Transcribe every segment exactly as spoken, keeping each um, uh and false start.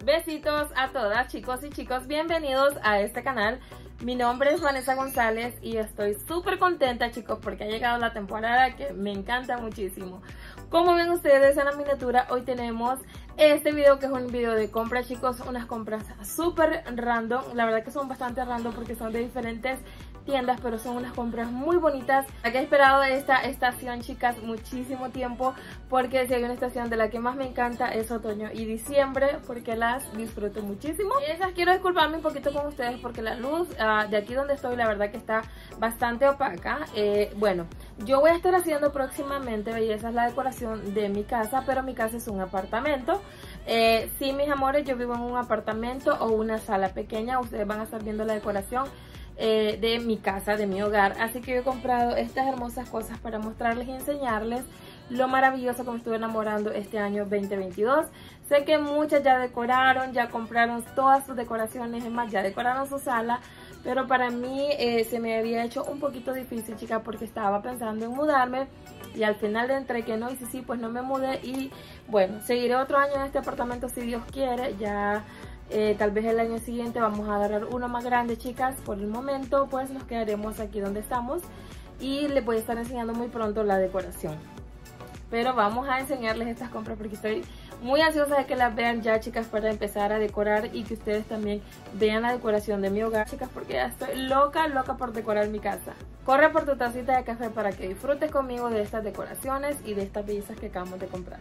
Besitos a todas, chicos y chicos, bienvenidos a este canal. Mi nombre es Vanessa González y estoy súper contenta, chicos, porque ha llegado la temporada que me encanta muchísimo. Como ven ustedes en la miniatura, hoy tenemos este video que es un video de compras, chicos, unas compras súper random. La verdad que son bastante random porque son de diferentes tiendas, pero son unas compras muy bonitas. He esperado esta estación, chicas, muchísimo tiempo, porque si hay una estación de la que más me encanta es otoño y diciembre, porque las disfruto muchísimo. Esas quiero disculparme un poquito con ustedes porque la luz uh, de aquí donde estoy, la verdad que está bastante opaca. Eh, bueno, yo voy a estar haciendo próximamente, bellezas, la decoración de mi casa, pero mi casa es un apartamento. Eh, sí, mis amores, yo vivo en un apartamento o una sala pequeña. Ustedes van a estar viendo la decoración Eh, de mi casa, de mi hogar. Así que yo he comprado estas hermosas cosas para mostrarles y enseñarles lo maravilloso que me estuve enamorando este año veinte veintidós. Sé que muchas ya decoraron, ya compraron todas sus decoraciones, es más, ya decoraron su sala, pero para mí eh, se me había hecho un poquito difícil, chicas, porque estaba pensando en mudarme y al final entre que no y sí, sí, pues no me mudé. Y bueno, seguiré otro año en este apartamento si Dios quiere. Ya Eh, tal vez el año siguiente vamos a agarrar uno más grande, chicas. Por el momento pues nos quedaremos aquí donde estamos y les voy a estar enseñando muy pronto la decoración. Pero vamos a enseñarles estas compras porque estoy muy ansiosa de que las vean ya, chicas, para empezar a decorar y que ustedes también vean la decoración de mi hogar, chicas, porque ya estoy loca, loca por decorar mi casa. Corre por tu tacita de café para que disfrutes conmigo de estas decoraciones y de estas bellezas que acabamos de comprar.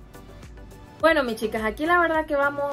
Bueno, mis chicas, aquí la verdad que vamos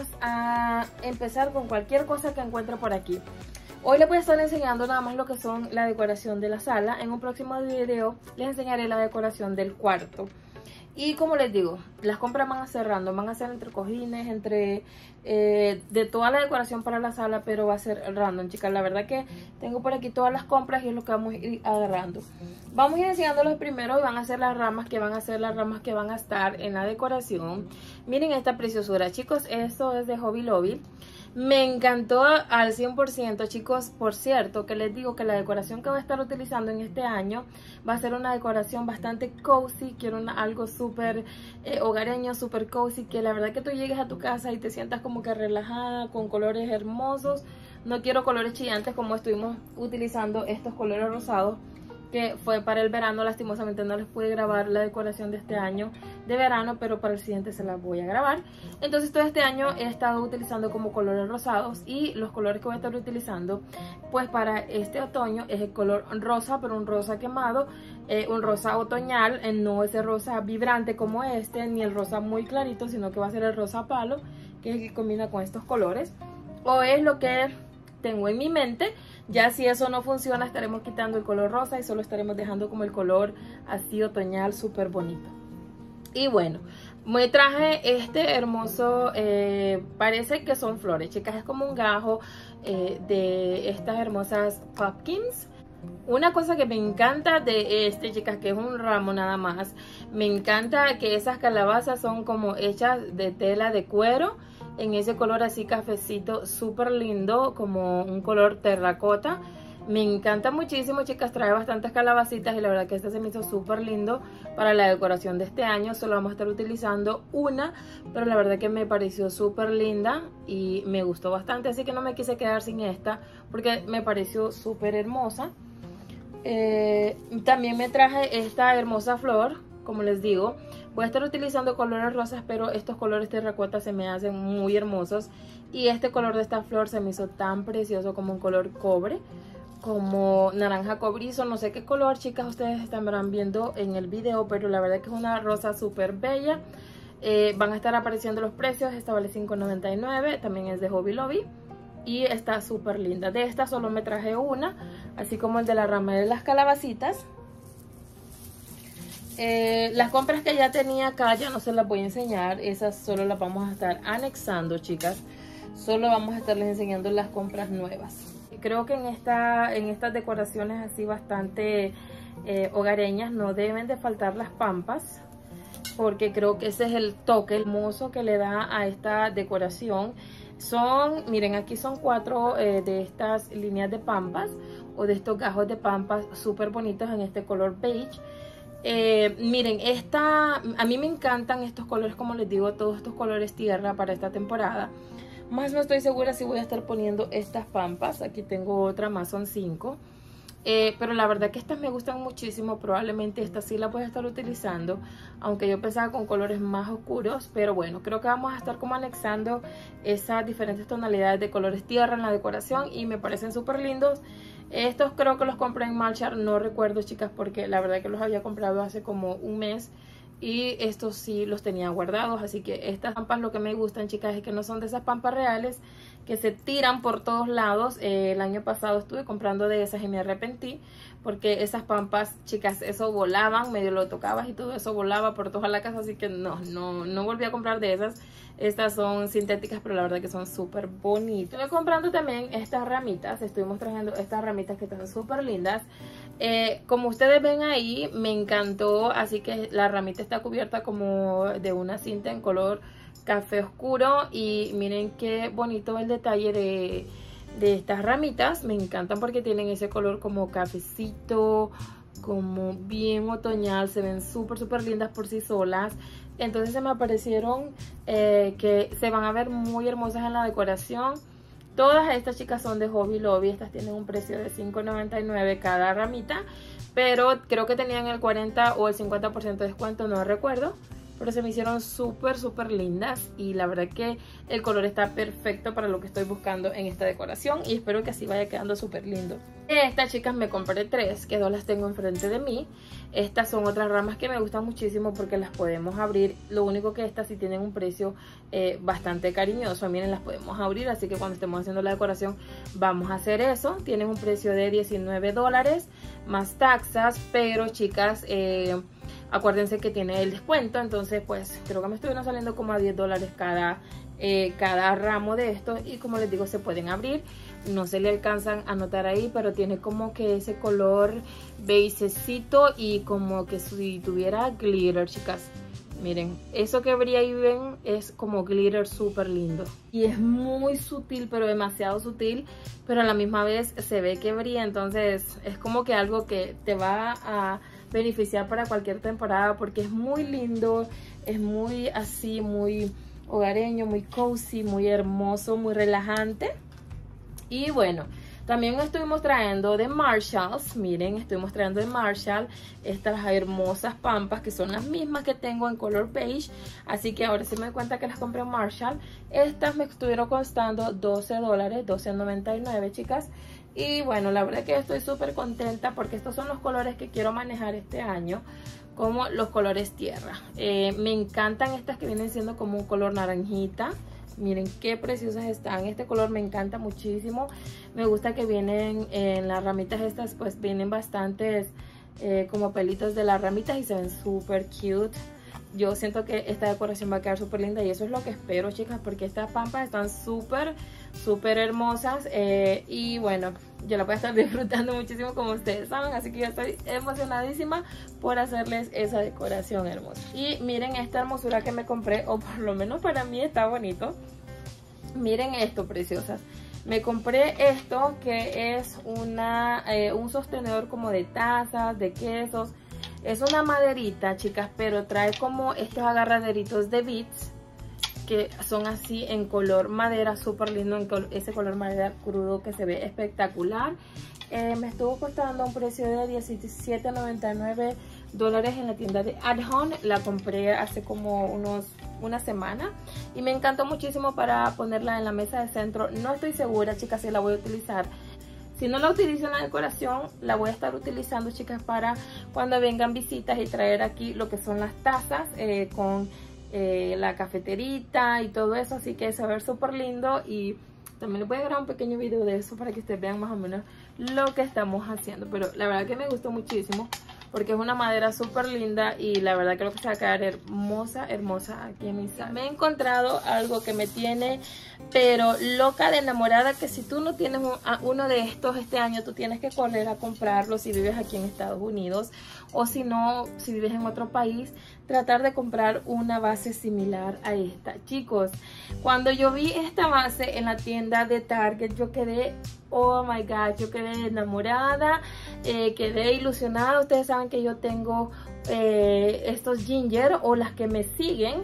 a empezar con cualquier cosa que encuentre por aquí. Hoy les voy a estar enseñando nada más lo que son la decoración de la sala. En un próximo video les enseñaré la decoración del cuarto. Y como les digo, las compras van a ser random, van a ser entre cojines, entre eh, de toda la decoración para la sala, pero va a ser random, chicas. La verdad que tengo por aquí todas las compras y es lo que vamos a ir agarrando. Vamos a ir enseñándolos primero y van a ser las ramas que van a ser las ramas que van a estar en la decoración. Miren esta preciosura, chicos, esto es de Hobby Lobby. Me encantó al cien por ciento, chicos. Por cierto, que les digo que la decoración que voy a estar utilizando en este año va a ser una decoración bastante cozy. Quiero una, algo súper eh, hogareño, súper cozy, que la verdad que tú llegues a tu casa y te sientas como que relajada, con colores hermosos. No quiero colores chillantes como estuvimos utilizando estos colores rosados, que fue para el verano. Lastimosamente no les pude grabar la decoración de este año de verano, pero para el siguiente se las voy a grabar. Entonces todo este año he estado utilizando como colores rosados, y los colores que voy a estar utilizando pues para este otoño es el color rosa, pero un rosa quemado, eh, un rosa otoñal, eh, no ese rosa vibrante como este, ni el rosa muy clarito, sino que va a ser el rosa palo, que es el que combina con estos colores, o es lo que tengo en mi mente. Ya si eso no funciona, estaremos quitando el color rosa y solo estaremos dejando como el color así otoñal, súper bonito. Y bueno, me traje este hermoso, eh, parece que son flores, chicas, es como un gajo eh, de estas hermosas pumpkins. Una cosa que me encanta de este, chicas, que es un ramo nada más. Me encanta que esas calabazas son como hechas de tela de cuero, en ese color así cafecito, súper lindo, como un color terracota. Me encanta muchísimo, chicas. Trae bastantes calabacitas y la verdad que este se me hizo súper lindo para la decoración de este año. Solo vamos a estar utilizando una, pero la verdad que me pareció súper linda y me gustó bastante, así que no me quise quedar sin esta porque me pareció súper hermosa. Eh, también me traje esta hermosa flor. Como les digo, voy a estar utilizando colores rosas, pero estos colores terracota se me hacen muy hermosos. Y este color de esta flor se me hizo tan precioso, como un color cobre, como naranja cobrizo, no sé qué color, chicas, ustedes estarán viendo en el video, pero la verdad que es una rosa súper bella. Eh, van a estar apareciendo los precios. Esta vale cinco noventa y nueve, también es de Hobby Lobby y está súper linda. De esta solo me traje una, así como el de la rama de las calabacitas. Eh, las compras que ya tenía acá ya no se las voy a enseñar, esas solo las vamos a estar anexando, chicas. Solo vamos a estarles enseñando las compras nuevas. Creo que en, esta, en estas decoraciones así bastante eh, hogareñas no deben de faltar las pampas, porque creo que ese es el toque hermoso que le da a esta decoración. Son, miren, aquí son cuatro eh, de estas líneas de pampas, o de estos gajos de pampas súper bonitos en este color beige. Eh, miren, esta, a mí me encantan estos colores, como les digo, todos estos colores tierra para esta temporada, Más no estoy segura si voy a estar poniendo estas pampas. Aquí tengo otra más, son cinco. Eh, pero la verdad que estas me gustan muchísimo. Probablemente estas sí las voy a estar utilizando, aunque yo pensaba con colores más oscuros. Pero bueno, creo que vamos a estar como anexando esas diferentes tonalidades de colores tierra en la decoración y me parecen súper lindos. Estos creo que los compré en Marshall, no recuerdo, chicas, porque la verdad que los había comprado hace como un mes y estos sí los tenía guardados. Así que estas pampas lo que me gustan, chicas, es que no son de esas pampas reales que se tiran por todos lados. Eh, el año pasado estuve comprando de esas y me arrepentí porque esas pampas, chicas, eso volaban, medio lo tocabas y todo eso volaba por toda la casa, así que no, no, no volví a comprar de esas. Estas son sintéticas, pero la verdad que son súper bonitas. Estoy comprando también estas ramitas, estuvimos trayendo estas ramitas que están súper lindas. Eh, como ustedes ven ahí, me encantó, así que la ramita está cubierta como de una cinta en color café oscuro y miren qué bonito el detalle de, de estas ramitas. Me encantan porque tienen ese color como cafecito, como bien otoñal, se ven súper súper lindas por sí solas. Entonces se me aparecieron eh, que se van a ver muy hermosas en la decoración. Todas estas, chicas, son de Hobby Lobby. Estas tienen un precio de cinco noventa y nueve cada ramita, pero creo que tenían el cuarenta o el cincuenta por ciento de descuento, no recuerdo. Pero se me hicieron súper súper lindas y la verdad que el color está perfecto para lo que estoy buscando en esta decoración y espero que así vaya quedando súper lindo. Estas, chicas, me compré tres, que dos las tengo enfrente de mí. Estas son otras ramas que me gustan muchísimo porque las podemos abrir. Lo único que estas sí tienen un precio eh, bastante cariñoso. Miren, las podemos abrir, así que cuando estemos haciendo la decoración vamos a hacer eso. Tienen un precio de diecinueve dólares más taxas, pero, chicas, eh, acuérdense que tiene el descuento, entonces pues creo que me estuvieron saliendo como a diez dólares cada, eh, cada ramo de estos. Y como les digo, se pueden abrir, no se le alcanzan a notar ahí, pero tiene como que ese color beigecito y como que si tuviera glitter, chicas. Miren, eso que brilla ahí, ven, es como glitter súper lindo. Y es muy sutil, pero demasiado sutil, pero a la misma vez se ve que brilla, entonces es como que algo que te va a beneficiar para cualquier temporada porque es muy lindo, es muy así, muy hogareño, muy cozy, muy hermoso, muy relajante. Y bueno, también estuvimos trayendo de Marshalls, miren, estuvimos trayendo de Marshall estas hermosas pampas que son las mismas que tengo en color beige, así que ahora sí me doy cuenta que las compré en Marshall. Estas me estuvieron costando doce dólares, doce noventa y nueve, chicas. Y bueno, la verdad que estoy súper contenta porque estos son los colores que quiero manejar este año, como los colores tierra. Eh, me encantan estas que vienen siendo como un color naranjita. Miren qué preciosas están. Este color me encanta muchísimo. Me gusta que vienen en las ramitas estas, pues vienen bastantes eh, como pelitos de las ramitas y se ven súper cute. Yo siento que esta decoración va a quedar súper linda y eso es lo que espero, chicas, porque estas pampas están súper, súper hermosas. Eh, y bueno, yo la voy a estar disfrutando muchísimo, como ustedes saben, así que yo estoy emocionadísima por hacerles esa decoración hermosa. Y miren esta hermosura que me compré, o por lo menos para mí está bonito. Miren esto, preciosas. Me compré esto que es una, eh, un sostenedor como de tazas, de quesos. Es una maderita, chicas, pero trae como estos agarraderitos de beads que son así en color madera, súper lindo, en col ese color madera crudo que se ve espectacular. Eh, me estuvo costando un precio de diecisiete noventa y nueve dólares en la tienda de Adhon. La compré hace como unos una semana y me encantó muchísimo para ponerla en la mesa de centro. No estoy segura, chicas, si la voy a utilizar. Si no la utilizo en la decoración, la voy a estar utilizando, chicas, para cuando vengan visitas y traer aquí lo que son las tazas eh, con eh, la cafeterita y todo eso. Así que se va a ver súper lindo y también les voy a grabar un pequeño video de eso para que ustedes vean más o menos lo que estamos haciendo. Pero la verdad que me gustó muchísimo porque es una madera súper linda y la verdad creo que se va a quedar hermosa, hermosa aquí en mi sala. Me he encontrado algo que me tiene pero loca de enamorada, que si tú no tienes uno de estos este año, tú tienes que correr a comprarlo si vives aquí en Estados Unidos, o si no, si vives en otro país, tratar de comprar una base similar a esta. Chicos, cuando yo vi esta base en la tienda de Target, yo quedé, oh my god, yo quedé enamorada, eh, quedé ilusionada. Ustedes saben que yo tengo eh, estos ginger, o las que me siguen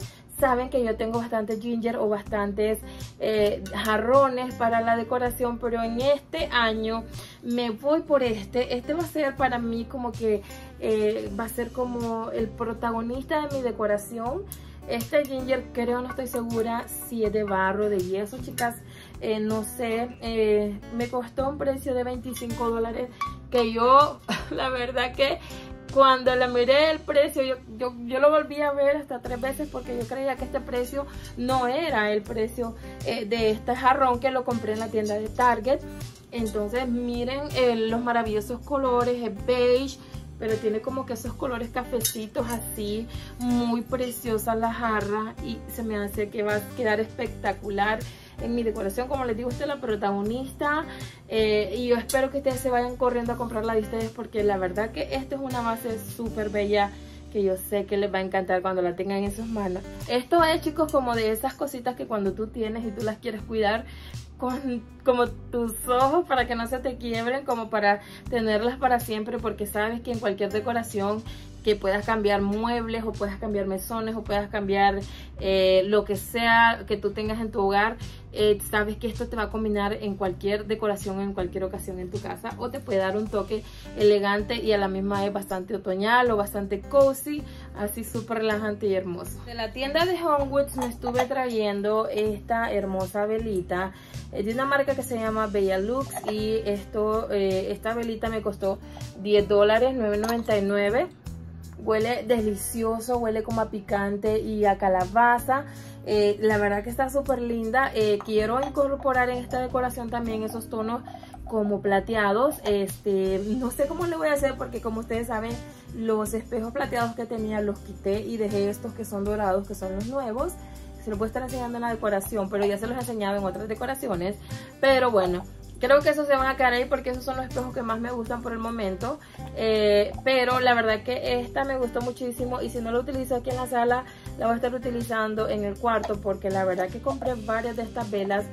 saben que yo tengo bastante ginger o bastantes eh, jarrones para la decoración, pero en este año me voy por este. Este va a ser para mí como que eh, va a ser como el protagonista de mi decoración. Este ginger creo, no estoy segura si es de barro, de yeso, chicas, eh, no sé, eh, me costó un precio de veinticinco dólares, que yo la verdad que cuando le miré el precio, yo, yo, yo lo volví a ver hasta tres veces, porque yo creía que este precio no era el precio eh, de este jarrón que lo compré en la tienda de Target. Entonces miren eh, los maravillosos colores, es beige, pero tiene como que esos colores cafecitos así, muy preciosa la jarra, y se me hace que va a quedar espectacular en mi decoración. Como les digo, esta es la protagonista, eh, y yo espero que ustedes se vayan corriendo a comprarla de ustedes, porque la verdad que esta es una base súper bella que yo sé que les va a encantar cuando la tengan en sus manos. Esto es, chicos, como de esas cositas que cuando tú tienes y tú las quieres cuidar con como tus ojos, para que no se te quiebren, como para tenerlas para siempre, porque sabes que en cualquier decoración que puedas cambiar muebles, o puedas cambiar mesones, o puedas cambiar eh, lo que sea que tú tengas en tu hogar, eh, sabes que esto te va a combinar en cualquier decoración, en cualquier ocasión en tu casa, o te puede dar un toque elegante y a la misma vez bastante otoñal o bastante cozy, así súper relajante y hermoso. De la tienda de Homewoods me estuve trayendo esta hermosa velita, es de una marca que se llama Bella Lux, y esto, eh, esta velita me costó diez dólares, nueve noventa y nueve. Huele delicioso, huele como a picante y a calabaza. Eh, la verdad que está súper linda. Eh, quiero incorporar en esta decoración también esos tonos como plateados. Este, no sé cómo le voy a hacer, porque como ustedes saben, los espejos plateados que tenía los quité y dejé estos que son dorados, que son los nuevos. Se los voy a estar enseñando en la decoración, pero ya se los he enseñado en otras decoraciones. Pero bueno, creo que esos se van a quedar ahí, porque esos son los espejos que más me gustan por el momento. Eh, pero la verdad que esta me gustó muchísimo, y si no la utilizo aquí en la sala, la voy a estar utilizando en el cuarto, porque la verdad que compré varias de estas velas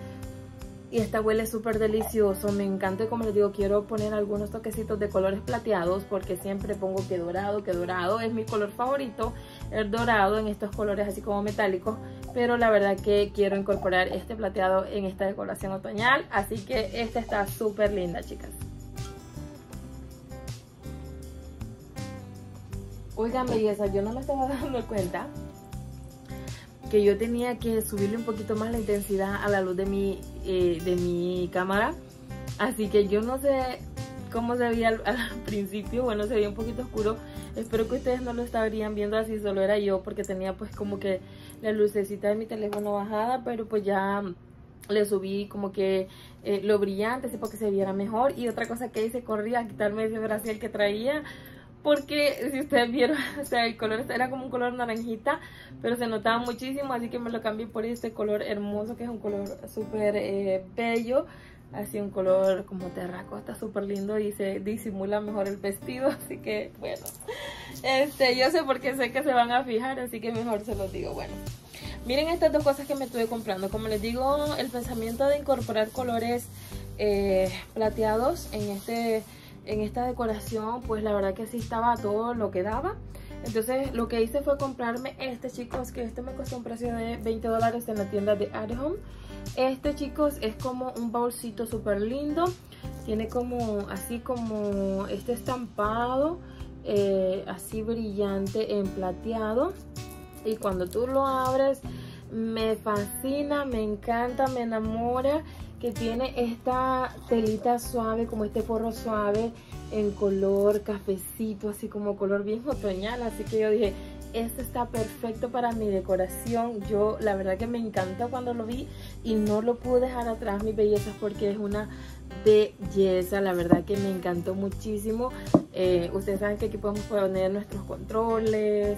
y esta huele súper delicioso. Me encanta, y como les digo, quiero poner algunos toquecitos de colores plateados, porque siempre pongo que dorado, que dorado es mi color favorito, el dorado en estos colores así como metálicos. Pero la verdad que quiero incorporar este plateado en esta decoración otoñal, así que esta está súper linda, chicas. Oigan, belleza, yo no me estaba dando cuenta que yo tenía que subirle un poquito más la intensidad a la luz de mi, eh, de mi cámara. Así que yo no sé cómo se veía al, al principio. Bueno, se veía un poquito oscuro. Espero que ustedes no lo estarían viendo así, solo era yo, porque tenía pues como que la lucecita de mi teléfono bajada. Pero pues ya le subí como que eh, lo brillante, así para que se viera mejor. Y otra cosa que hice, corrí a quitarme ese brasier que traía, porque si ustedes vieron, o sea, el color era como un color naranjita, pero se notaba muchísimo, así que me lo cambié por este color hermoso, que es un color súper eh, bello, así un color como terracota, súper lindo, y se disimula mejor el vestido. Así que bueno, este, yo sé porque sé que se van a fijar, así que mejor se los digo. Bueno, miren estas dos cosas que me estuve comprando. Como les digo, el pensamiento de incorporar colores eh, plateados en este en esta decoración, pues la verdad que sí estaba todo lo que daba. Entonces lo que hice fue comprarme este, chicos, que este me costó un precio de veinte dólares en la tienda de At Home. Este, chicos, es como un bolsito súper lindo, tiene como así como este estampado eh, así brillante en plateado, y cuando tú lo abres me fascina, me encanta, me enamora, que tiene esta telita suave, como este forro suave en color cafecito, así como color bien otoñal. Así que yo dije, este está perfecto para mi decoración. Yo la verdad que me encanta cuando lo vi, y no lo pude dejar atrás, mis bellezas, porque es una belleza. La verdad que me encantó muchísimo. Eh, ustedes saben que aquí podemos poner nuestros controles,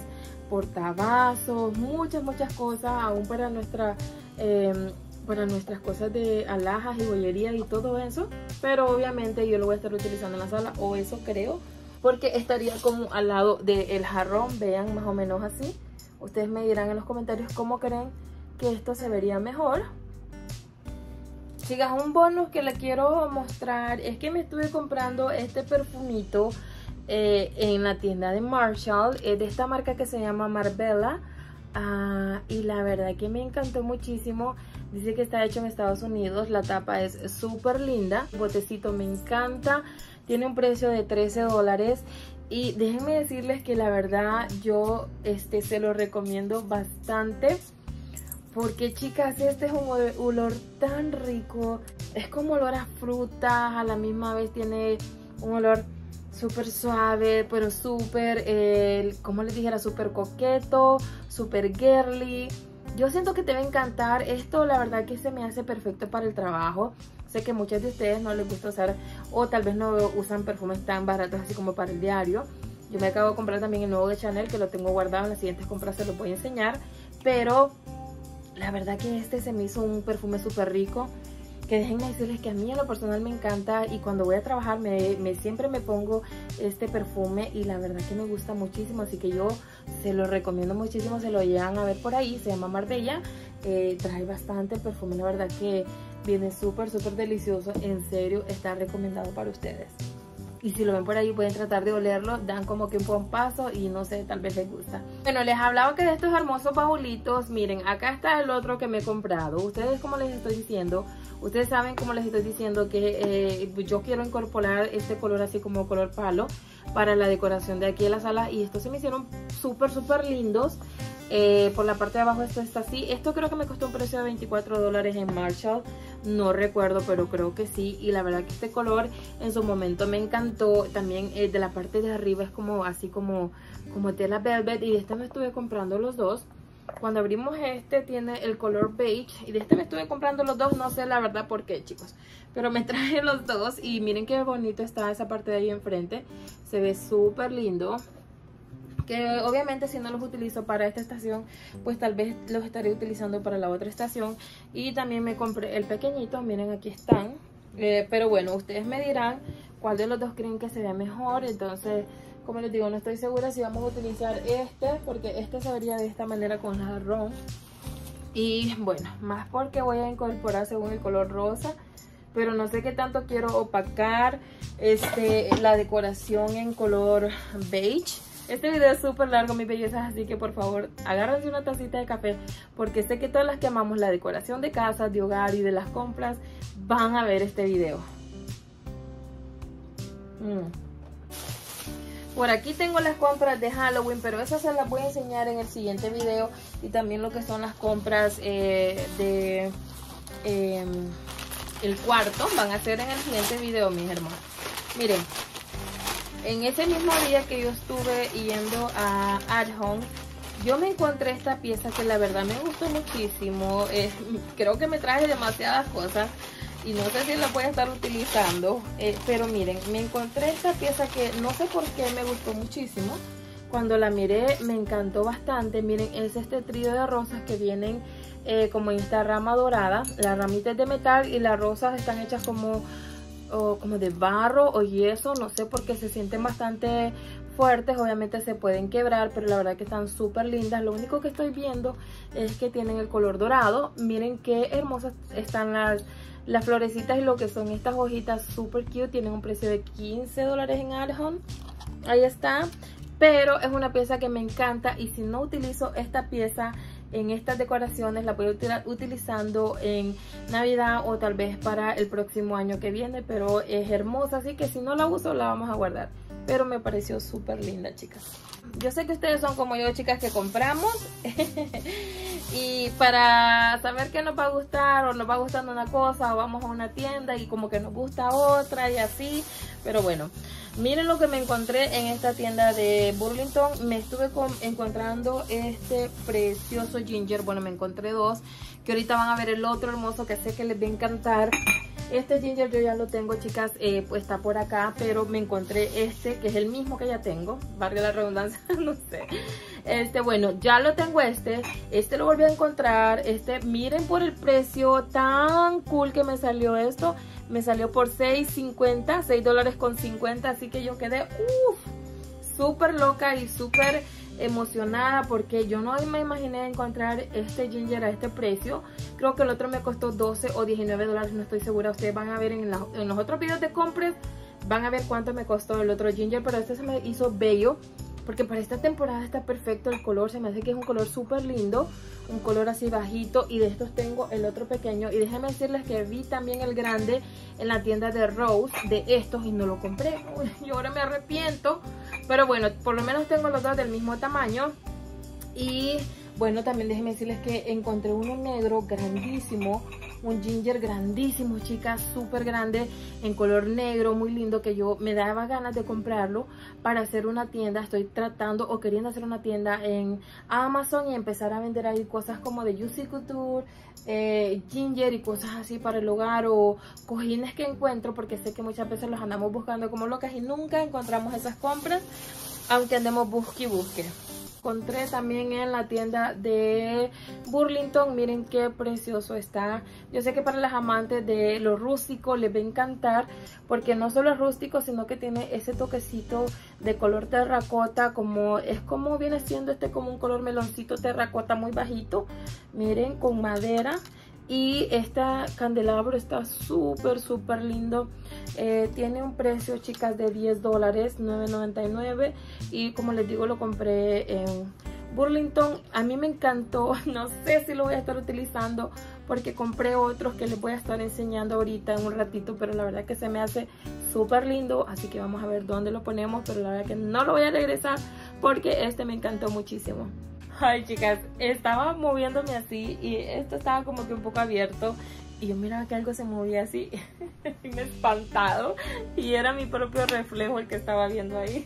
portavasos, muchas, muchas cosas, aún para nuestra... Eh, para nuestras cosas de alhajas y joyería y todo eso. Pero obviamente yo lo voy a estar utilizando en la sala, o eso creo, porque estaría como al lado del jarrón. Vean, más o menos así. Ustedes me dirán en los comentarios cómo creen que esto se vería mejor. Chicas, un bonus que les quiero mostrar es que me estuve comprando este perfumito eh, en la tienda de Marshall, eh, de esta marca que se llama Marbella. uh, y la verdad que me encantó muchísimo. Dice que está hecho en Estados Unidos, la tapa es súper linda, el botecito me encanta, tiene un precio de trece dólares. Y déjenme decirles que la verdad yo este, se lo recomiendo bastante. Porque chicas, este es un olor tan rico. Es como olor a frutas, a la misma vez tiene un olor súper suave, pero súper, eh, como les dijera, súper coqueto, súper girly. Yo siento que te va a encantar. Esto la verdad que se me hace perfecto para el trabajo. Sé que muchos de ustedes no les gusta usar o tal vez no usan perfumes tan baratos así como para el diario. Yo me acabo de comprar también el nuevo de Chanel, que lo tengo guardado. En las siguientes compras se los voy a enseñar. Pero la verdad que este se me hizo un perfume súper rico. Que déjenme decirles que a mí en lo personal me encanta. Y cuando voy a trabajar me, me, siempre me pongo este perfume. Y la verdad que me gusta muchísimo. Así que yo se lo recomiendo muchísimo. Se lo llegan a ver por ahí. Se llama Marbella. Eh, trae bastante perfume. La verdad que viene súper súper delicioso. En serio está recomendado para ustedes. Y si lo ven por ahí pueden tratar de olerlo, dan como que un buen paso y no sé, tal vez les gusta. Bueno, les hablaba que de estos hermosos baúlitos, miren, acá está el otro que me he comprado. Ustedes, como les estoy diciendo, ustedes saben como les estoy diciendo que eh, yo quiero incorporar este color así como color palo para la decoración de aquí en la sala. Y estos se me hicieron súper súper lindos. Eh, por la parte de abajo esto está así. Esto creo que me costó un precio de veinticuatro dólares en Marshall. No recuerdo, pero creo que sí. Y la verdad que este color en su momento me encantó. También eh, de la parte de arriba es como así como, como tela velvet. Y de este me estuve comprando los dos. Cuando abrimos este tiene el color beige. Y de este me estuve comprando los dos. No sé la verdad por qué, chicos. Pero me traje los dos. Y miren qué bonito está esa parte de ahí enfrente. Se ve súper lindo. Que obviamente si no los utilizo para esta estación, pues tal vez los estaré utilizando para la otra estación. Y también me compré el pequeñito, miren aquí están. eh, Pero bueno, ustedes me dirán cuál de los dos creen que se ve mejor. Entonces, como les digo, no estoy segura si vamos a utilizar este, porque este se vería de esta manera con jarrón. Y bueno, más porque voy a incorporar según el color rosa. Pero no sé qué tanto quiero opacar este, la decoración en color beige. Este video es súper largo, mis bellezas, así que por favor agárrense una tacita de café, porque sé que todas las que amamos la decoración de casa, de hogar y de las compras van a ver este video. Mm. Por aquí tengo las compras de Halloween, pero esas se las voy a enseñar en el siguiente video. Y también lo que son las compras eh, de eh, el cuarto van a ser en el siguiente video, mis hermanos. Miren. En ese mismo día que yo estuve yendo a At Home, yo me encontré esta pieza que la verdad me gustó muchísimo. Eh, creo que me traje demasiadas cosas y no sé si la voy a estar utilizando. Eh, pero miren, me encontré esta pieza que no sé por qué me gustó muchísimo. Cuando la miré me encantó bastante. Miren, es este trío de rosas que vienen eh, como en esta rama dorada. La ramita es de metal y las rosas están hechas como... o como de barro o yeso, no sé, porque se sienten bastante fuertes. Obviamente se pueden quebrar, pero la verdad que están súper lindas. Lo único que estoy viendo es que tienen el color dorado. Miren qué hermosas están las, las florecitas y lo que son estas hojitas súper cute. Tienen un precio de quince dólares en At Home. Ahí está. Pero es una pieza que me encanta, y si no utilizo esta pieza en estas decoraciones, la voy a estar utilizando en Navidad o tal vez para el próximo año que viene. Pero es hermosa, así que si no la uso la vamos a guardar. Pero me pareció súper linda, chicas. Yo sé que ustedes son como yo, chicas, que compramos y para saber qué nos va a gustar, o nos va gustando una cosa, o vamos a una tienda y como que nos gusta otra y así. Pero bueno, miren lo que me encontré en esta tienda de Burlington. Me estuve con, encontrando este precioso ginger. Bueno, me encontré dos, que ahorita van a ver el otro hermoso que sé que les va a encantar. Este ginger yo ya lo tengo, chicas, eh, pues está por acá, pero me encontré este, que es el mismo que ya tengo, valga la redundancia, no sé. Este, bueno, ya lo tengo este, este lo volví a encontrar, este, miren por el precio tan cool que me salió esto. Me salió por seis cincuenta, seis dólares con cincuenta, así que yo quedé, uff, súper loca y súper emocionada, porque yo no me imaginé encontrar este ginger a este precio. Creo que el otro me costó doce o diecinueve dólares, no estoy segura. Ustedes van a ver en, la, en los otros videos de compras, van a ver cuánto me costó el otro ginger, pero este se me hizo bello. porque para esta temporada está perfecto el color. Se me hace que es un color súper lindo, un color así bajito. Y de estos tengo el otro pequeño, y déjenme decirles que vi también el grande en la tienda de Rose de estos y no lo compré. Uy, y ahora me arrepiento, pero bueno, por lo menos tengo los dos del mismo tamaño. Y bueno, también déjenme decirles que encontré uno negro grandísimo, un ginger grandísimo, chicas, súper grande, en color negro, muy lindo, que yo me daba ganas de comprarlo para hacer una tienda. Estoy tratando o queriendo hacer una tienda en Amazon y empezar a vender ahí cosas como de Juicy Couture, eh, ginger y cosas así para el hogar, o cojines que encuentro, porque sé que muchas veces los andamos buscando como locas y nunca encontramos esas compras, aunque andemos busque y busque. Encontré también en la tienda de Burlington, miren qué precioso está. Yo sé que para las amantes de lo rústico les va a encantar, porque no solo es rústico, sino que tiene ese toquecito de color terracota, como es como viene siendo este, como un color meloncito terracota muy bajito, miren, con madera. Y este candelabro está súper súper lindo. Eh, tiene un precio, chicas, de diez dólares, nueve noventa y nueve. Y como les digo, lo compré en Burlington. A mí me encantó. No sé si lo voy a estar utilizando, porque compré otros que les voy a estar enseñando ahorita en un ratito. Pero la verdad que se me hace súper lindo. Así que vamos a ver dónde lo ponemos. Pero la verdad que no lo voy a regresar, porque este me encantó muchísimo. Ay, chicas, estaba moviéndome así y esto estaba como que un poco abierto y yo miraba que algo se movía así y me he espantado, y era mi propio reflejo el que estaba viendo ahí.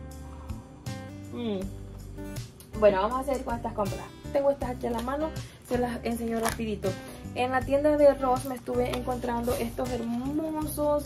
mm. Bueno, vamos a seguir con estas compras. Tengo estas aquí a la mano, se las enseño rapidito. En la tienda de Ross me estuve encontrando estos hermosos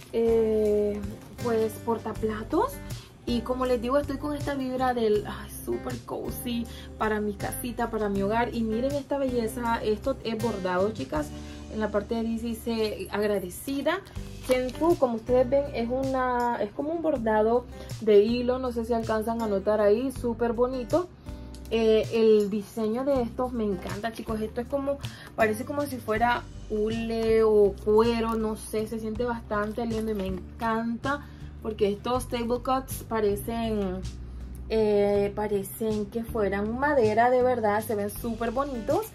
eh, pues portaplatos. Y como les digo, estoy con esta vibra del ay, super cozy para mi casita, para mi hogar. Y miren esta belleza. Esto es bordado, chicas. En la parte de ahí dice agradecida. Senfu, como ustedes ven, es una es como un bordado de hilo. No sé si alcanzan a notar ahí. Súper bonito. Eh, el diseño de estos me encanta, chicos. Esto es como, parece como si fuera hule o cuero. No sé, se siente bastante lindo y me encanta. Porque estos table cuts parecen, eh, parecen que fueran madera de verdad. Se ven súper bonitos.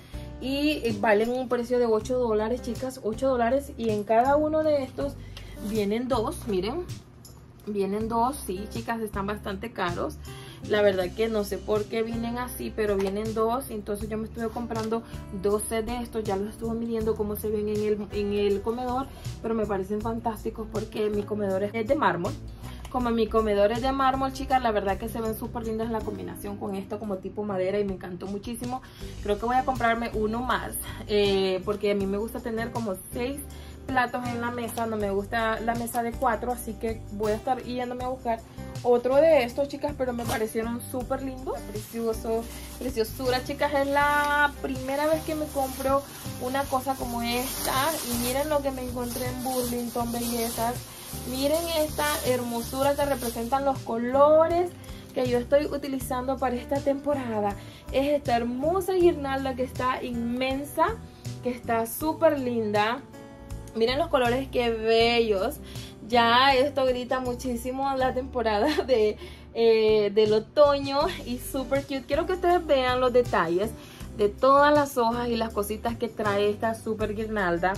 Y valen un precio de ocho dólares, chicas. ocho dólares. Y en cada uno de estos vienen dos, miren. Vienen dos, sí, chicas, están bastante caros. La verdad que no sé por qué vienen así, pero vienen dos. Entonces yo me estuve comprando dos sets de estos. Ya los estuve midiendo cómo se ven en el, en el comedor. Pero me parecen fantásticos porque mi comedor es de mármol. Como mi comedor es de mármol, chicas, la verdad que se ven súper lindas en la combinación con esto como tipo madera. Y me encantó muchísimo. Creo que voy a comprarme uno más. Eh, porque a mí me gusta tener como seis platos en la mesa. No me gusta la mesa de cuatro. Así que voy a estar yéndome a buscar otro de estos, chicas, pero me parecieron súper lindos. Precioso, preciosura, chicas. Es la primera vez que me compro una cosa como esta. Y miren lo que me encontré en Burlington, bellezas. Miren esta hermosura que representan los colores que yo estoy utilizando para esta temporada. Es esta hermosa guirnalda que está inmensa, que está súper linda. Miren los colores, qué bellos. Ya esto grita muchísimo la temporada de, eh, del otoño y súper cute. Quiero que ustedes vean los detalles de todas las hojas y las cositas que trae esta súper guirnalda.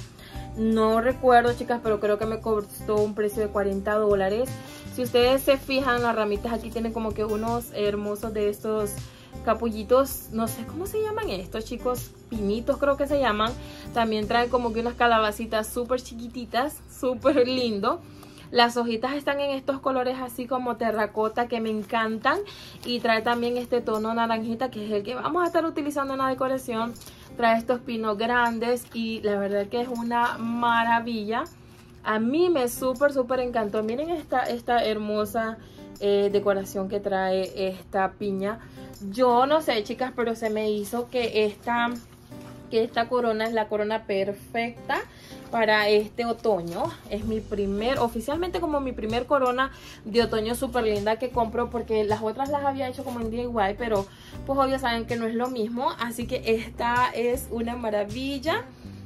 No recuerdo, chicas, pero creo que me costó un precio de cuarenta dólares. Si ustedes se fijan, las ramitas aquí tienen como que unos hermosos de estos capullitos, no sé cómo se llaman estos, chicos, pinitos creo que se llaman. También trae como que unas calabacitas súper chiquititas, súper lindo. Las hojitas están en estos colores así como terracota que me encantan. Y trae también este tono naranjita que es el que vamos a estar utilizando en la decoración. Trae estos pinos grandes y la verdad que es una maravilla. A mí me súper súper encantó. Miren esta, esta hermosa eh, decoración que trae esta piña. Yo no sé, chicas, pero se me hizo que esta, que esta corona es la corona perfecta para este otoño. Es mi primer, oficialmente como mi primer corona de otoño súper linda que compro, porque las otras las había hecho como en D I Y, pero pues obvio saben que no es lo mismo. Así que esta es una maravilla.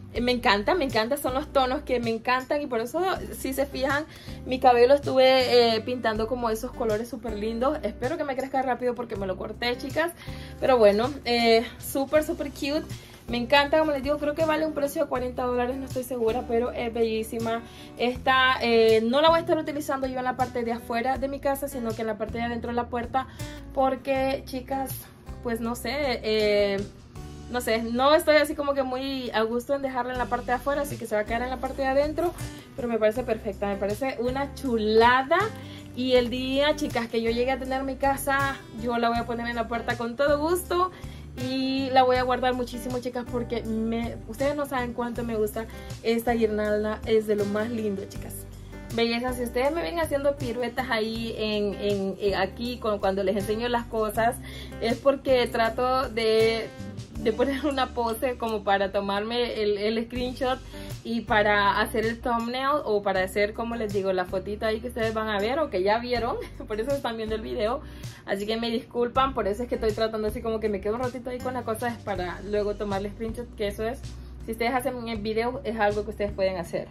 Me encanta, me encanta, son los tonos que me encantan y por eso, si se fijan, mi cabello lo estuve eh, pintando como esos colores súper lindos. Espero que me crezca rápido porque me lo corté, chicas. Pero bueno, eh, súper, súper cute. Me encanta, como les digo, creo que vale un precio de cuarenta dólares, no estoy segura, pero es bellísima. Esta eh, no la voy a estar utilizando yo en la parte de afuera de mi casa, sino que en la parte de adentro de la puerta, porque, chicas, pues no sé, eh... no sé, no estoy así como que muy a gusto en dejarla en la parte de afuera, así que se va a quedar en la parte de adentro, pero me parece perfecta, me parece una chulada. Y el día, chicas, que yo llegue a tener mi casa, yo la voy a poner en la puerta con todo gusto y la voy a guardar muchísimo, chicas, porque me, ustedes no saben cuánto me gusta esta guirnalda, es de lo más lindo, chicas. Belleza, si ustedes me ven haciendo piruetas ahí en, en, en aquí con, cuando les enseño las cosas, es porque trato de de poner una pose como para tomarme el, el screenshot y para hacer el thumbnail o para hacer, como les digo, la fotito ahí que ustedes van a ver o que ya vieron, por eso están viendo el video, así que me disculpan, por eso es que estoy tratando así como que me quedo un ratito ahí con la cosa, es para luego tomarle screenshot, que eso es, si ustedes hacen el video es algo que ustedes pueden hacer.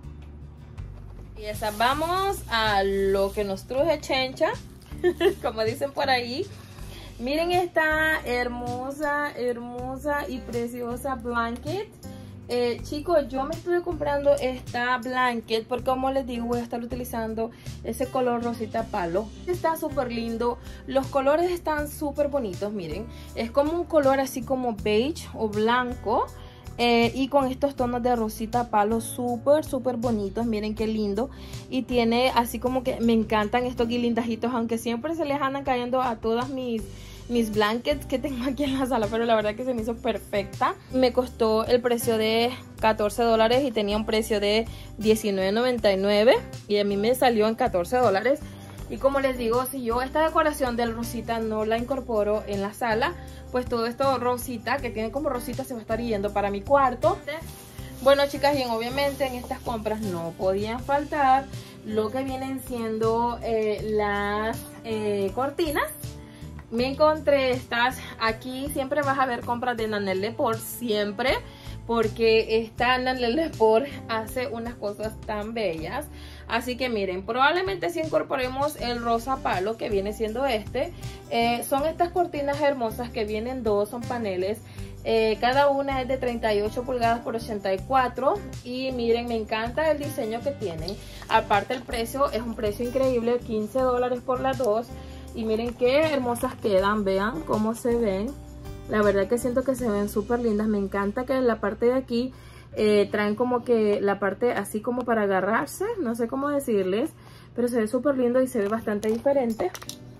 Y esa, vamos a lo que nos truje Chencha, como dicen por ahí. Miren esta hermosa, hermosa y preciosa blanket. Eh, chicos, yo me estuve comprando esta blanket porque, como les digo, voy a estar utilizando ese color rosita palo. Está súper lindo, los colores están súper bonitos, miren. Es como un color así como beige o blanco. Eh, y con estos tonos de rosita palo súper, súper bonitos. Miren qué lindo. Y tiene así como que me encantan estos guilindajitos, aunque siempre se les andan cayendo a todas mis... mis blankets que tengo aquí en la sala, pero la verdad que se me hizo perfecta. Me costó el precio de catorce dólares y tenía un precio de diecinueve noventa y nueve y a mí me salió en catorce dólares. Y como les digo, si yo esta decoración del rosita no la incorporo en la sala, pues todo esto rosita, que tiene como rosita, se va a estar yendo para mi cuarto. Bueno, chicas, y obviamente en estas compras no podían faltar lo que vienen siendo eh, las eh, cortinas. Me encontré estas, aquí siempre vas a ver compras de Nanelle Lepore, siempre, porque esta Nanelle Lepore hace unas cosas tan bellas. Así que miren, probablemente si incorporemos el rosa palo que viene siendo este, eh, son estas cortinas hermosas que vienen dos, son paneles. Eh, cada una es de treinta y ocho pulgadas por ochenta y cuatro y miren, me encanta el diseño que tienen. Aparte el precio es un precio increíble, quince dólares por las dos. Y miren qué hermosas quedan, vean cómo se ven. La verdad que siento que se ven súper lindas. Me encanta que en la parte de aquí eh, traen como que la parte así como para agarrarse. No sé cómo decirles, pero se ve súper lindo y se ve bastante diferente.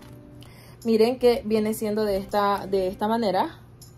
Miren que viene siendo de esta, de esta manera.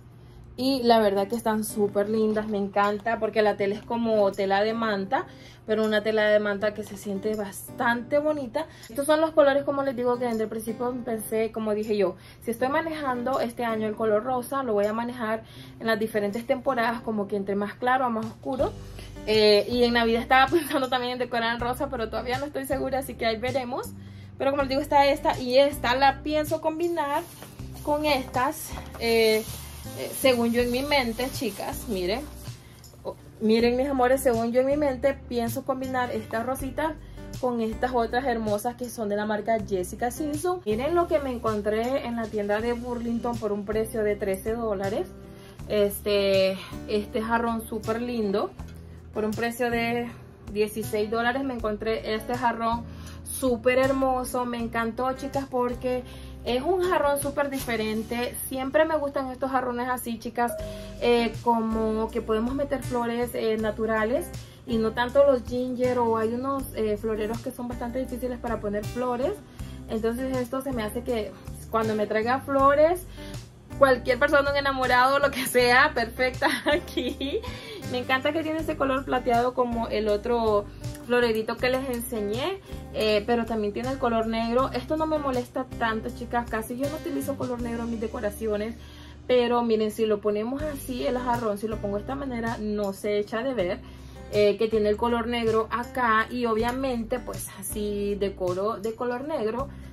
Y la verdad que están súper lindas, me encanta porque la tela es como tela de manta, pero una tela de manta que se siente bastante bonita. Estos son los colores, como les digo, que desde el principio pensé, como dije yo, si estoy manejando este año el color rosa, lo voy a manejar en las diferentes temporadas, como que entre más claro a más oscuro. Eh, y en Navidad estaba pensando también en decorar en rosa, pero todavía no estoy segura, así que ahí veremos. Pero como les digo, está esta y esta la pienso combinar con estas. Eh, Eh, según yo en mi mente, chicas, miren, oh, miren mis amores, según yo en mi mente pienso combinar estas rositas con estas otras hermosas que son de la marca Jessica Simpson. Miren lo que me encontré en la tienda de Burlington por un precio de trece dólares. Este, este jarrón súper lindo, por un precio de dieciséis dólares me encontré este jarrón súper hermoso. Me encantó, chicas, porque es un jarrón súper diferente. Siempre me gustan estos jarrones así, chicas, eh, como que podemos meter flores eh, naturales y no tanto los ginger, o hay unos eh, floreros que son bastante difíciles para poner flores. Entonces esto se me hace que cuando me traiga flores, cualquier persona, un enamorado, lo que sea, perfecta aquí. Me encanta que tiene ese color plateado como el otro florerito que les enseñé, eh, pero también tiene el color negro. Esto no me molesta tanto, chicas, casi yo no utilizo color negro en mis decoraciones, pero miren, si lo ponemos así el jarrón, si lo pongo de esta manera, no se echa de ver eh, que tiene el color negro acá, y obviamente pues así decoro de color negro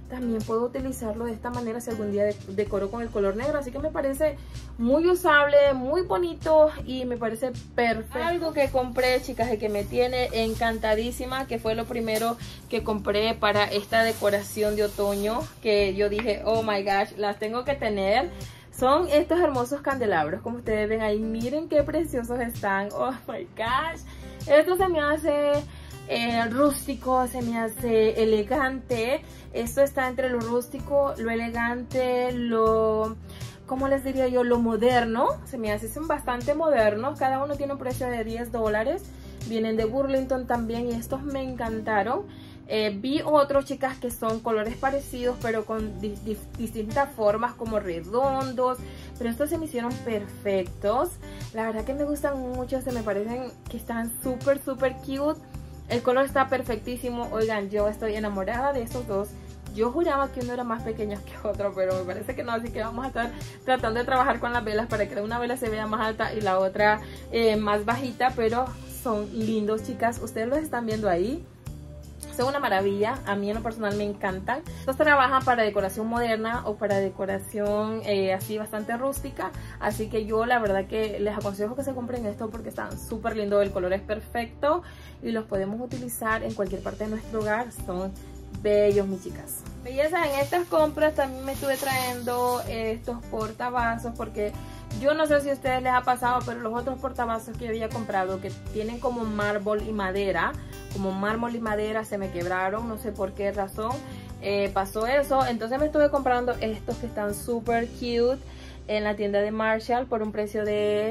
también puedo utilizarlo de esta manera si algún día decoro con el color negro. Así que me parece muy usable, muy bonito y me parece perfecto. Algo que compré, chicas, y que me tiene encantadísima, que fue lo primero que compré para esta decoración de otoño, que yo dije, oh my gosh, las tengo que tener. Son estos hermosos candelabros, como ustedes ven ahí. Miren qué preciosos están. Oh my gosh. Esto se me hace eh, rústico, se me hace elegante. Esto está entre lo rústico, lo elegante, lo... ¿cómo les diría yo? Lo moderno. Se me hace, son bastante modernos. Cada uno tiene un precio de diez dólares. Vienen de Burlington también y estos me encantaron. Eh, vi otros, chicas, que son colores parecidos pero con di di distintas formas, como redondos, pero estos se me hicieron perfectos. La verdad que me gustan mucho, se me parecen que están súper súper cute. El color está perfectísimo. Oigan, yo estoy enamorada de estos dos. Yo juraba que uno era más pequeño que otro, pero me parece que no, así que vamos a estar tratando de trabajar con las velas para que una vela se vea más alta y la otra eh, más bajita, pero son lindos, chicas. Ustedes los están viendo ahí. Son una maravilla, a mí en lo personal me encantan. Estos trabajan para decoración moderna o para decoración eh, así bastante rústica. Así que yo la verdad que les aconsejo que se compren esto porque están súper lindos. El color es perfecto y los podemos utilizar en cualquier parte de nuestro hogar. Son bellos, mis chicas. Belleza, en estas compras también me estuve trayendo estos portavasos porque yo no sé si a ustedes les ha pasado, pero los otros portavasos que había comprado que tienen como mármol y madera, como mármol y madera, se me quebraron, no sé por qué razón eh, pasó eso. Entonces me estuve comprando estos que están súper cute en la tienda de Marshall por un precio de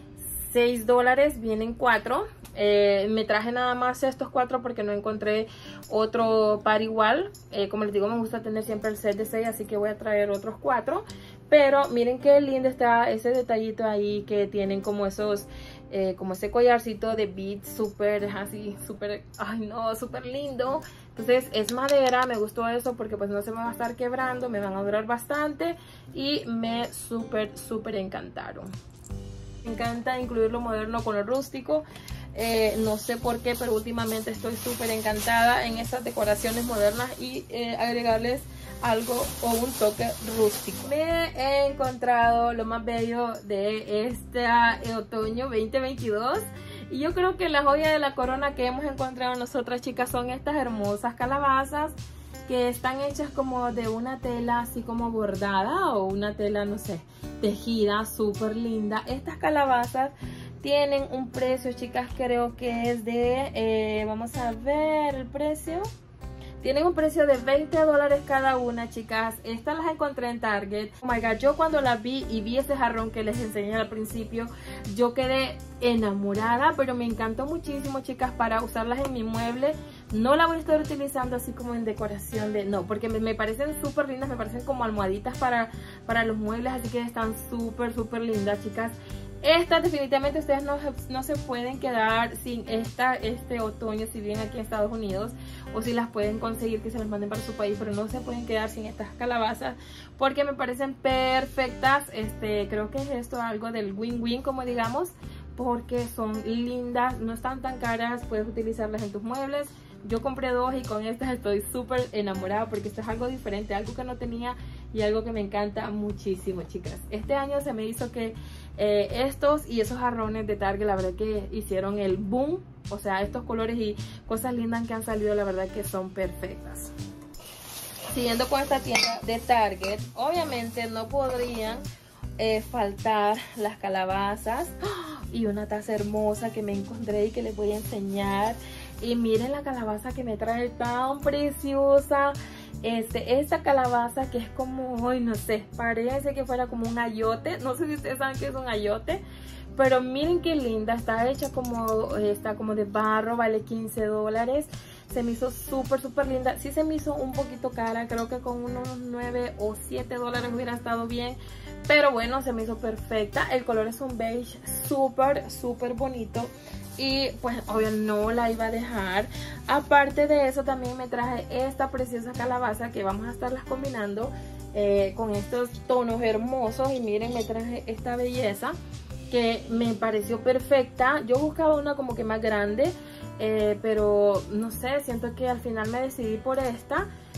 seis dólares. Vienen cuatro. Eh, me traje nada más estos cuatro porque no encontré otro par igual. Eh, como les digo, me gusta tener siempre el set de seis, así que voy a traer otros cuatro. Pero miren qué lindo está ese detallito ahí, que tienen como esos, eh, como ese collarcito de beads súper así, súper, ay no, súper lindo. Entonces es madera, me gustó eso porque pues no se me va a estar quebrando, me van a durar bastante y me súper, súper encantaron. Me encanta incluir lo moderno con lo rústico. Eh, no sé por qué, pero últimamente estoy súper encantada en estas decoraciones modernas y eh, agregarles algo o un toque rústico. Me he encontrado lo más bello de este otoño veinte veintidós y yo creo que la joya de la corona que hemos encontrado nosotras, chicas, son estas hermosas calabazas que están hechas como de una tela así como bordada o una tela, no sé, tejida, súper linda. Estas calabazas tienen un precio, chicas, creo que es de, eh, vamos a ver el precio. Tienen un precio de veinte dólares cada una, chicas. Estas las encontré en Target. Oh my god, yo cuando las vi y vi ese jarrón que les enseñé al principio, yo quedé enamorada, pero me encantó muchísimo, chicas, para usarlas en mi mueble. No la voy a estar utilizando así como en decoración de... No, porque me, me parecen súper lindas, me parecen como almohaditas para, para los muebles, así que están súper, súper lindas, chicas. Estas definitivamente ustedes no, no se pueden quedar sin esta este otoño si viven aquí en Estados Unidos, o si las pueden conseguir que se las manden para su país, pero no se pueden quedar sin estas calabazas porque me parecen perfectas. Este, creo que es esto algo del win-win, como digamos, porque son lindas, no están tan caras, puedes utilizarlas en tus muebles. Yo compré dos y con estas estoy súper enamorada porque esto es algo diferente, algo que no tenía y algo que me encanta muchísimo, chicas. Este año se me hizo que eh, estos y esos jarrones de Target, la verdad que hicieron el boom. O sea, estos colores y cosas lindas que han salido, la verdad que son perfectas. Siguiendo con esta tienda de Target, obviamente no podrían eh, faltar las calabazas. ¡Oh! Y una taza hermosa que me encontré y que les voy a enseñar. Y miren la calabaza que me trae tan preciosa. Este, esta calabaza que es como, ay, no sé, parece que fuera como un ayote. No sé si ustedes saben qué es un ayote, pero miren qué linda. Está hecha como, está como de barro, vale quince dólares. Se me hizo súper, súper linda. Sí se me hizo un poquito cara, creo que con unos nueve o siete dólares hubiera estado bien. Pero bueno, se me hizo perfecta. El color es un beige súper, súper bonito. Y pues obvio no la iba a dejar. Aparte de eso también me traje esta preciosa calabaza que vamos a estarlas combinando eh, con estos tonos hermosos. Y miren, me traje esta belleza que me pareció perfecta. Yo buscaba una como que más grande, eh, pero no sé, siento que al final me decidí por esta.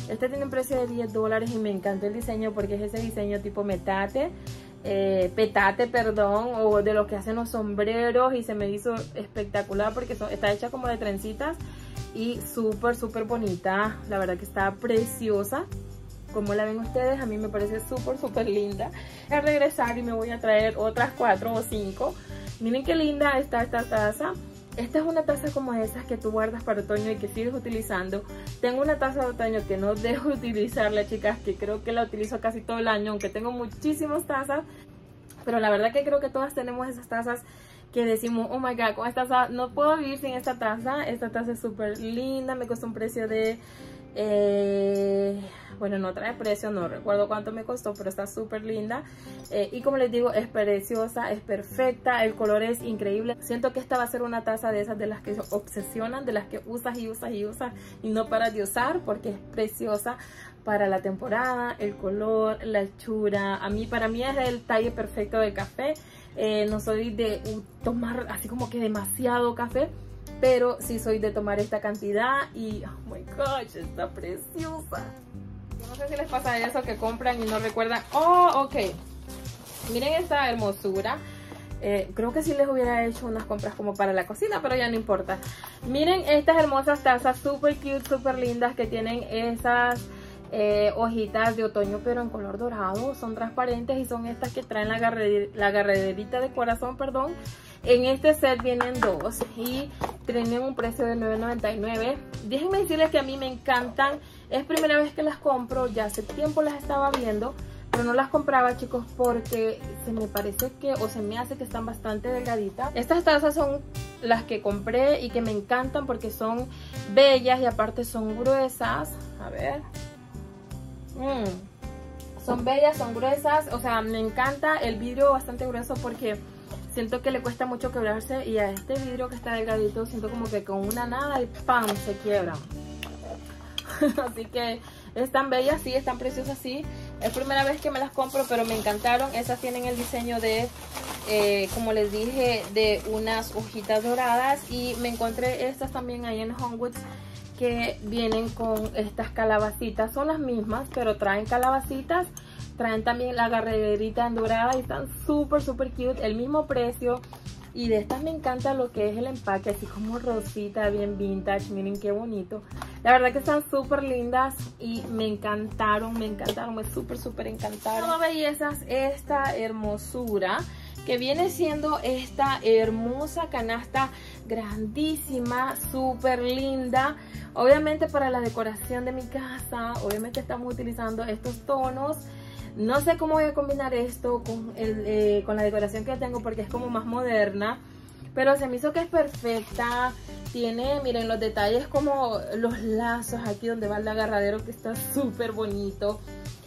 Este tiene un precio de diez dólares y me encantó el diseño porque es ese diseño tipo metate. Eh, petate, perdón, o de los que hacen los sombreros, y se me hizo espectacular porque son, está hecha como de trencitas y súper súper bonita. La verdad que está preciosa. Como la ven ustedes, a mí me parece súper súper linda. Voy a regresar y me voy a traer otras cuatro o cinco. Miren qué linda está esta taza. Esta es una taza como esas que tú guardas para otoño y que sigues utilizando. Tengo una taza de otoño que no dejo utilizarla, chicas, que creo que la utilizo casi todo el año, aunque tengo muchísimas tazas. Pero la verdad que creo que todas tenemos esas tazas que decimos, oh my god, con esta taza no puedo vivir sin esta taza. Esta taza es súper linda, me costó un precio de... Eh, bueno, no trae precio, no recuerdo cuánto me costó, pero está súper linda. Eh, y como les digo, es preciosa, es perfecta, el color es increíble. Siento que esta va a ser una taza de esas de las que obsesionan, de las que usas y usas y usas y no paras de usar, porque es preciosa para la temporada, el color, la hechura. A mí, para mí es el talle perfecto del café. Eh, no soy de uh, tomar así como que demasiado café, pero sí soy de tomar esta cantidad y oh my gosh, está preciosa. Yo no sé si les pasa eso, que compran y no recuerdan. Oh, ok. Miren esta hermosura. Eh, creo que sí les hubiera hecho unas compras como para la cocina, pero ya no importa. Miren estas hermosas tazas súper cute, súper lindas, que tienen esas eh, hojitas de otoño, pero en color dorado. Son transparentes y son estas que traen la, agarre, la agarrederita de corazón, perdón. En este set vienen dos y tienen un precio de nueve noventa y nueve. Déjenme decirles que a mí me encantan. Es primera vez que las compro, ya hace tiempo las estaba viendo, pero no las compraba, chicos, porque se me parece que, o se me hace que están bastante delgaditas. Estas tazas son las que compré y que me encantan porque son bellas y aparte son gruesas. A ver. Mm. Son bellas, son gruesas, o sea, me encanta el vidrio bastante grueso porque siento que le cuesta mucho quebrarse, y a este vidrio que está delgadito siento como que con una nada y ¡pam! Se quiebran. Así que están bellas, sí, están preciosas, sí. Es primera vez que me las compro, pero me encantaron. Esas tienen el diseño de, eh, como les dije, de unas hojitas doradas. Y me encontré estas también ahí en HomeGoods, que vienen con estas calabacitas. Son las mismas, pero traen calabacitas. Traen también la agarrederita en dorada y están súper, súper cute. El mismo precio. Y de estas me encanta lo que es el empaque, así como rosita, bien vintage. Miren qué bonito. La verdad que están súper lindas y me encantaron, me encantaron, me súper, súper encantaron. Todas bellezas, esta hermosura que viene siendo esta hermosa canasta grandísima, súper linda. Obviamente para la decoración de mi casa, obviamente estamos utilizando estos tonos. No sé cómo voy a combinar esto con, el, eh, con la decoración que tengo porque es como más moderna. Pero se me hizo que es perfecta. Tiene, miren, los detalles como los lazos aquí donde va el agarradero, que está súper bonito.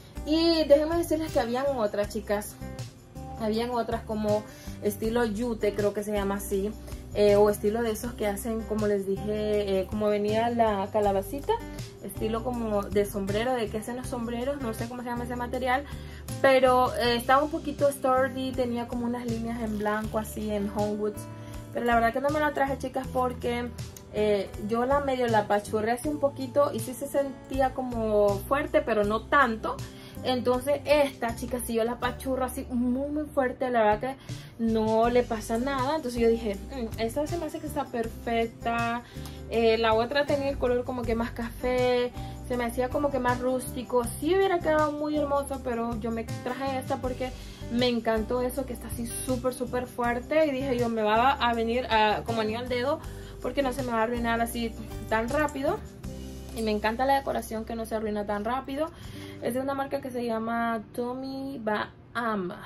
Y déjenme decirles que habían otras, chicas. Habían otras como estilo yute, creo que se llama así. Eh, o estilo de esos que hacen, como les dije, eh, como venía la calabacita. Estilo como de sombrero, de que hacen los sombreros, no sé cómo se llama ese material, pero eh, estaba un poquito sturdy, tenía como unas líneas en blanco así en HomeGoods, pero la verdad que no me la traje, chicas, porque eh, yo la medio la apachurré así un poquito y sí se sentía como fuerte, pero no tanto. Entonces esta, chicas, si yo la apachurro así muy muy fuerte, la verdad que no le pasa nada. Entonces yo dije, mmm, esta se me hace que está perfecta. eh, La otra tenía el color como que más café, se me hacía como que más rústico. Sí hubiera quedado muy hermosa, pero yo me traje esta porque me encantó eso, que está así súper súper fuerte. Y dije yo, me va a venir a, como anillo al dedo, porque no se me va a arruinar así tan rápido. Y me encanta la decoración, que no se arruina tan rápido. Es de una marca que se llama Tommy Bahama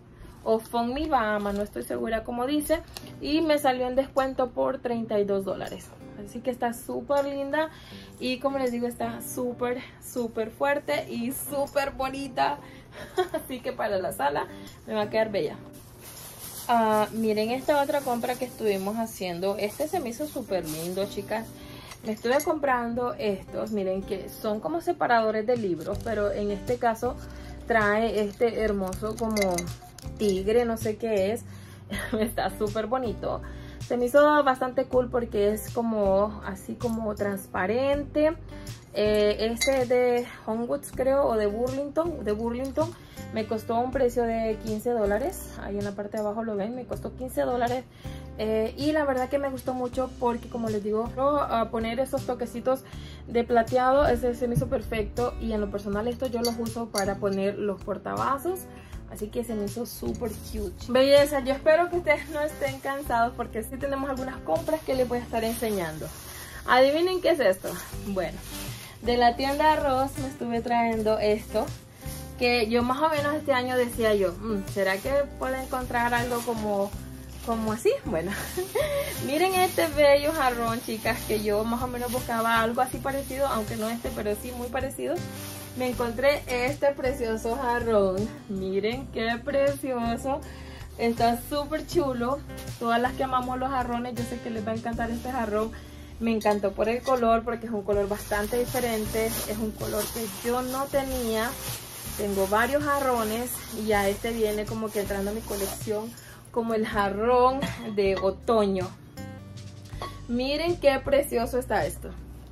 o Fonmi Bahama, no estoy segura cómo dice. Y me salió en descuento por treinta y dos dólares. Así que está súper linda. Y como les digo, está súper, súper fuerte y súper bonita. Así que para la sala me va a quedar bella. Uh, miren esta otra compra que estuvimos haciendo. Este se me hizo súper lindo, chicas. Me estuve comprando estos, miren, que son como separadores de libros, pero en este caso trae este hermoso como tigre, no sé qué es. Está súper bonito. Se me hizo bastante cool porque es como así como transparente. Eh, este de Homewoods creo, o de Burlington, de Burlington. Me costó un precio de quince dólares. Ahí en la parte de abajo lo ven, me costó quince dólares. Eh, y la verdad que me gustó mucho porque, como les digo, a poner esos toquecitos de plateado, ese se me hizo perfecto. Y en lo personal esto yo los uso para poner los portavasos. Así que se me hizo súper cute. Belleza, yo espero que ustedes no estén cansados porque sí tenemos algunas compras que les voy a estar enseñando. Adivinen qué es esto. Bueno, de la tienda Ross me estuve trayendo esto. Que yo más o menos este año decía yo, mmm, ¿será que puedo encontrar algo como, como así? Bueno, miren este bello jarrón, chicas, que yo más o menos buscaba algo así parecido, aunque no este, pero sí muy parecido. Me encontré este precioso jarrón. Miren qué precioso. Está súper chulo. Todas las que amamos los jarrones, yo sé que les va a encantar este jarrón. Me encantó por el color, porque es un color bastante diferente. Es un color que yo no tenía. Tengo varios jarrones y ya este viene como que entrando a mi colección como el jarrón de otoño. Miren qué precioso está esto.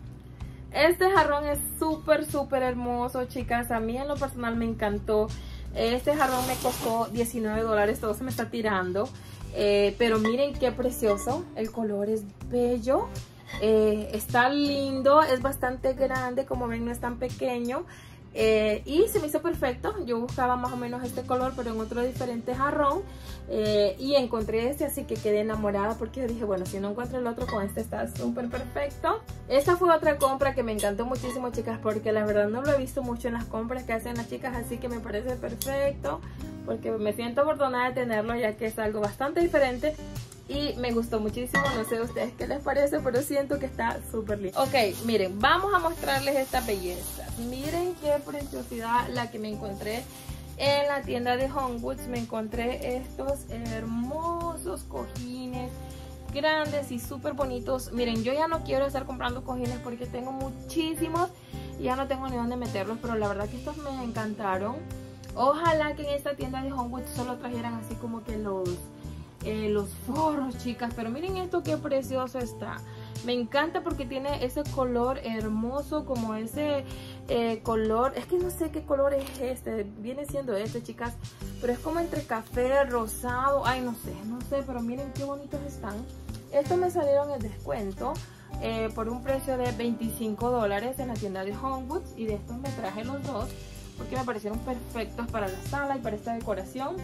Este jarrón es súper, súper hermoso, chicas. A mí en lo personal me encantó. Este jarrón me costó diecinueve dólares. Todo se me está tirando. Eh, pero miren qué precioso. El color es bello. Eh, está lindo. Es bastante grande. Como ven, no es tan pequeño. Eh, y se me hizo perfecto. Yo buscaba más o menos este color, pero en otro diferente jarrón. Eh, y encontré este, así que quedé enamorada porque yo dije, bueno, si no encuentro el otro, con este está súper perfecto. Esta fue otra compra que me encantó muchísimo, chicas, porque la verdad no lo he visto mucho en las compras que hacen las chicas, así que me parece perfecto, porque me siento afortunada de tenerlo, ya que es algo bastante diferente. Y me gustó muchísimo, no sé a ustedes qué les parece, pero siento que está súper lindo. Ok, miren, vamos a mostrarles esta belleza. Miren qué preciosidad la que me encontré en la tienda de Homewoods. Me encontré estos hermosos cojines grandes y súper bonitos. Miren, yo ya no quiero estar comprando cojines porque tengo muchísimos y ya no tengo ni dónde meterlos, pero la verdad que estos me encantaron. Ojalá que en esta tienda de Homewoods solo trajeran así como que los... Eh, los forros, chicas, pero miren esto qué precioso está. Me encanta porque tiene ese color hermoso, como ese eh, color, es que no sé qué color es este, viene siendo este, chicas, pero es como entre café, rosado, ay no sé, no sé, pero miren qué bonitos están. Estos me salieron en descuento eh, por un precio de veinticinco dólares en la tienda de Homewoods, y de estos me traje los dos porque me parecieron perfectos para la sala y para esta decoración.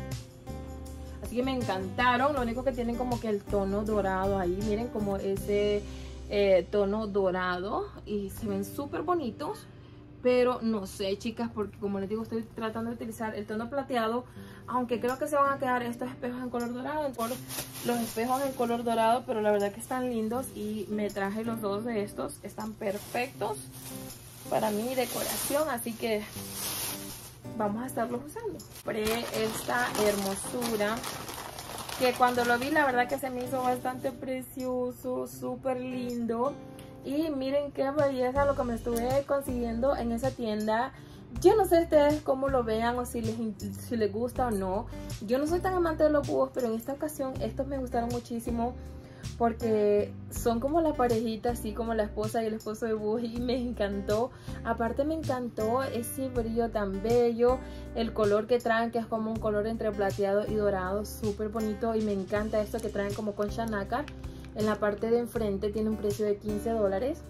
Así que me encantaron. Lo único que tienen como que el tono dorado ahí. Miren como ese eh, tono dorado. Y se ven súper bonitos. Pero no sé, chicas, porque como les digo, estoy tratando de utilizar el tono plateado. Aunque creo que se van a quedar estos espejos en color dorado. En color, los espejos en color dorado. Pero la verdad que están lindos. Y me traje los dos de estos. Están perfectos para mi decoración. Así que... vamos a estarlos usando. Compré esta hermosura que cuando lo vi la verdad que se me hizo bastante precioso, súper lindo. Y miren qué belleza lo que me estuve consiguiendo en esa tienda. Yo no sé ustedes cómo lo vean o si les, si les gusta o no. Yo no soy tan amante de los búhos, pero en esta ocasión estos me gustaron muchísimo. Porque son como la parejita, así como la esposa y el esposo de búho, y me encantó. Aparte me encantó ese brillo tan bello, el color que traen, que es como un color entre plateado y dorado, súper bonito. Y me encanta esto que traen como concha nácar. En la parte de enfrente tiene un precio de quince dólares.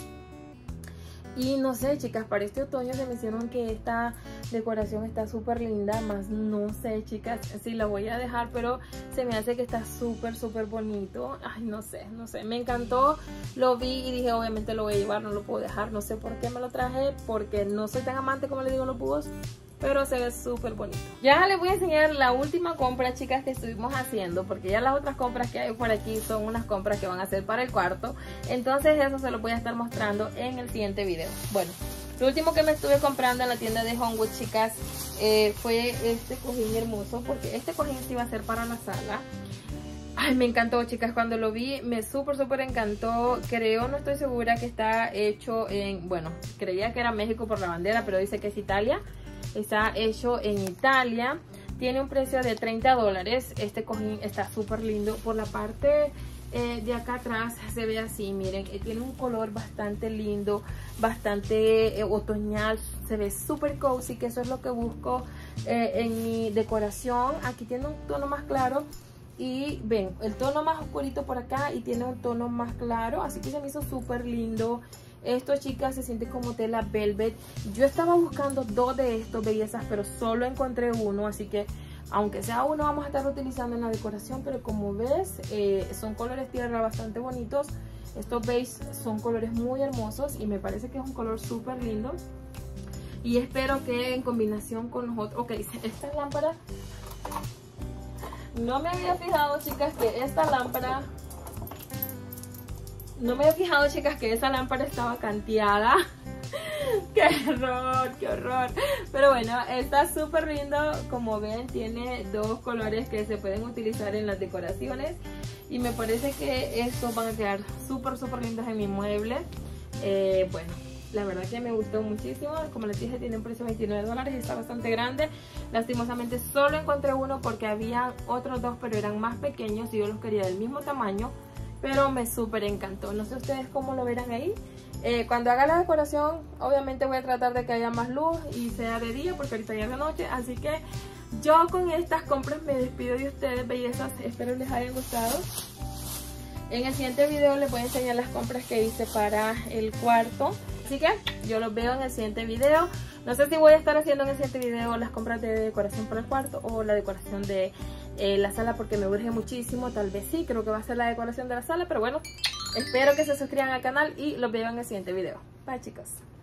Y no sé, chicas, para este otoño se me hicieron que esta decoración está súper linda. Más no sé, chicas, si la voy a dejar, pero se me hace que está súper, súper bonito. Ay, no sé, no sé, me encantó. Lo vi y dije, obviamente lo voy a llevar, no lo puedo dejar. No sé por qué me lo traje, porque no soy tan amante como le digo los búhos, pero se ve súper bonito. Ya les voy a enseñar la última compra, chicas, que estuvimos haciendo, porque ya las otras compras que hay por aquí son unas compras que van a ser para el cuarto. Entonces eso se lo voy a estar mostrando en el siguiente video. Bueno, lo último que me estuve comprando en la tienda de Homewoods, chicas, eh, fue este cojín hermoso, porque este cojín sí va a ser para la sala. Ay, me encantó, chicas, cuando lo vi me súper, súper encantó. Creo, no estoy segura, que está hecho en, bueno, creía que era México por la bandera, pero dice que es Italia. Está hecho en Italia. Tiene un precio de treinta dólares. Este cojín está súper lindo. Por la parte eh, de acá atrás se ve así, miren, eh, tiene un color bastante lindo, bastante eh, otoñal, se ve súper cozy, que eso es lo que busco eh, en mi decoración. Aquí tiene un tono más claro y ven, el tono más oscurito por acá y tiene un tono más claro, así que se me hizo súper lindo. Esto, chicas, se siente como tela velvet. Yo estaba buscando dos de estos, bellezas, pero solo encontré uno, así que aunque sea uno vamos a estar utilizando en la decoración. Pero como ves, eh, son colores tierra bastante bonitos. Estos beige son colores muy hermosos y me parece que es un color súper lindo. Y espero que en combinación con los otros... Ok, esta lámpara... No me había fijado, chicas, que esta lámpara... No me había fijado, chicas, que esa lámpara estaba canteada. ¡Qué horror! ¡Qué horror! Pero bueno, está súper lindo. Como ven, tiene dos colores que se pueden utilizar en las decoraciones. Y me parece que estos van a quedar súper, súper lindos en mi mueble. Eh, bueno, la verdad que me gustó muchísimo. Como les dije, tiene un precio de veintinueve dólares y está bastante grande. Lastimosamente solo encontré uno porque había otros dos, pero eran más pequeños y yo los quería del mismo tamaño. Pero me súper encantó. No sé ustedes cómo lo verán ahí. Eh, cuando haga la decoración, obviamente voy a tratar de que haya más luz y sea de día, porque ahorita ya es de noche. Así que yo con estas compras me despido de ustedes, bellezas. Espero les hayan gustado. En el siguiente video les voy a enseñar las compras que hice para el cuarto. Así que yo los veo en el siguiente video. No sé si voy a estar haciendo en el siguiente video las compras de decoración para el cuarto o la decoración de eh, la sala, porque me urge muchísimo. Tal vez sí, creo que va a ser la decoración de la sala, pero bueno, espero que se suscriban al canal y los veo en el siguiente video. Bye, chicos.